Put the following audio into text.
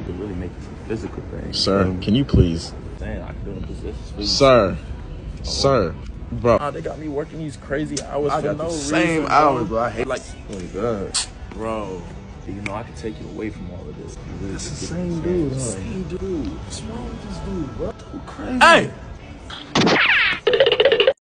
could really make it some physical things. Sir, can you please? Saying I can do the positions for you. Sir, bro. They got me working these crazy hours for no reason. Same hours, bro. I hate like, oh my God, bro. You know I can take you away from all of this. It's the same dude, huh? Same dude. What's wrong with this dude, bro? Too crazy. Hey.